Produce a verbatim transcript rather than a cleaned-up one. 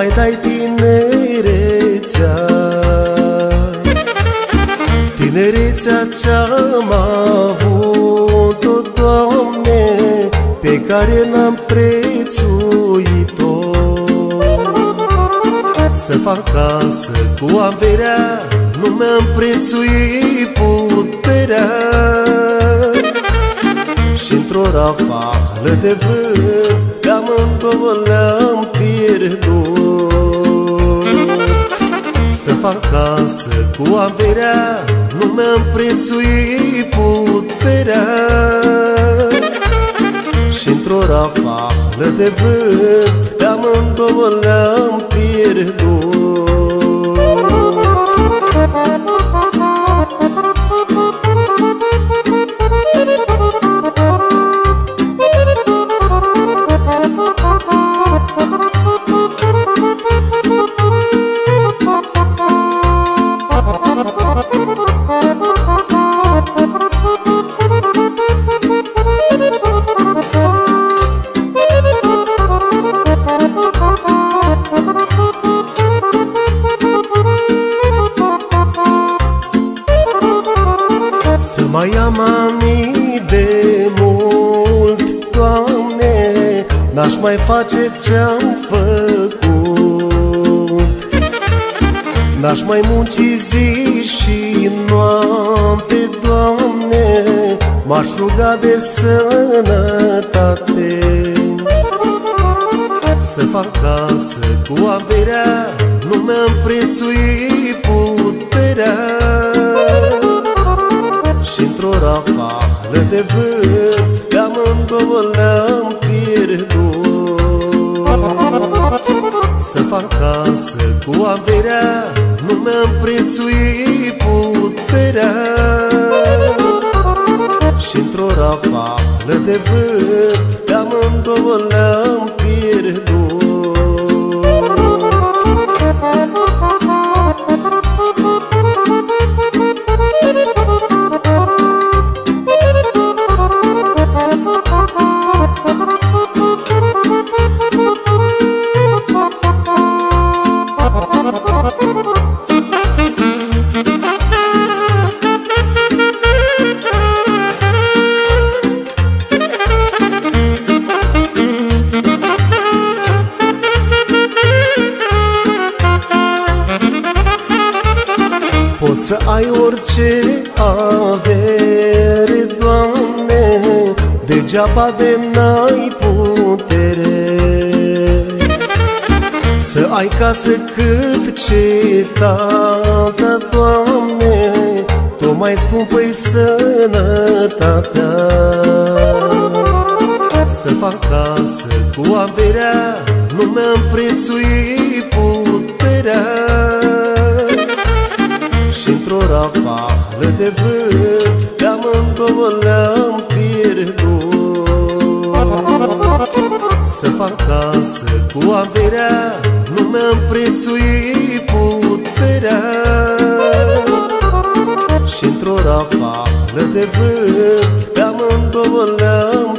mai dai tinerețea, tinerețea ce-am avut-o, Doamne, pe care n-am prețuit-o. Să fac casă cu averea, nu mi-am prețuit puterea, și într-o rafală de vânt pe amândouă le-am pierdut. Să fac casă cu averea, nu mi-am prețuit puterea, și într-o rafală de vânt pe amândouă le-am pierdut. Să mai am amii de mult, Doamne, n-aș mai face ce-am făcut. N-aș mai munci zi și noapte, Doamne, m-aș ruga de sănătate. Să fac casă cu averea, nu mi-am prețuit puterea, și într-o rafală de vânt pe amândouă le-am pierdut. Să fac casă cu averea, nu mi-am prețuit puterea, și într-o rafală de vânt pe amândouă le-am pierdut. Poți să ai orice avere, Doamne, degeaba de n-ai putere. Să ai casă cât cetate, Doamne, tot mai scumpă-i sănătatea. Să fac casă cu averea, nu mi-am prețuit puterea, și într-o rafală de vânt pe amândouă le-am pierdut. Să fac casă cu averea, nu mi-am prețuit puterea, și într-o rafală de vânt pe amândouă le-am